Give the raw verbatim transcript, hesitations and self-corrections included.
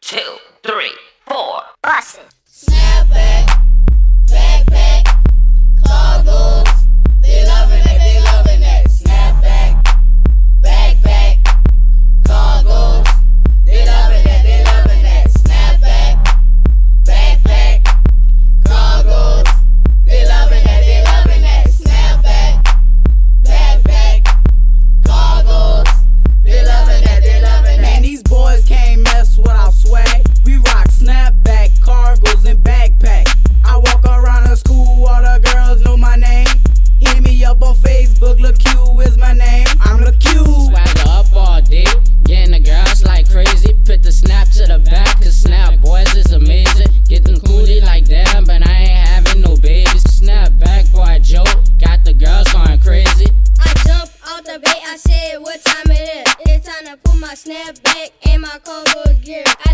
two, three, four. Bustin'. Snapback, backpack, cargos. They loving that, they loving that. Snapback, backpack, cargos. They loving that, they loving that. Snapback, backpack, cargos. They loving that, they loving that. Snapback, backpack, cargos. They loving that, they loving that. Man, these boys can't mess without swag. We rock snapback, cargos, and backpack. I walk around the school, all the girls know my name. Hit me up on Facebook, Lil Q is my name. I'm Lil Q. Swagger up all day, getting the girls like crazy. Put the snap to the back, cause snap boys is amazing. Get them coolie like them, but I ain't having no babies. Snap back, boy, Joe, got the girls going crazy. I jump out the bait, I said what time it is. It's time to put my snapback in my cargo gear.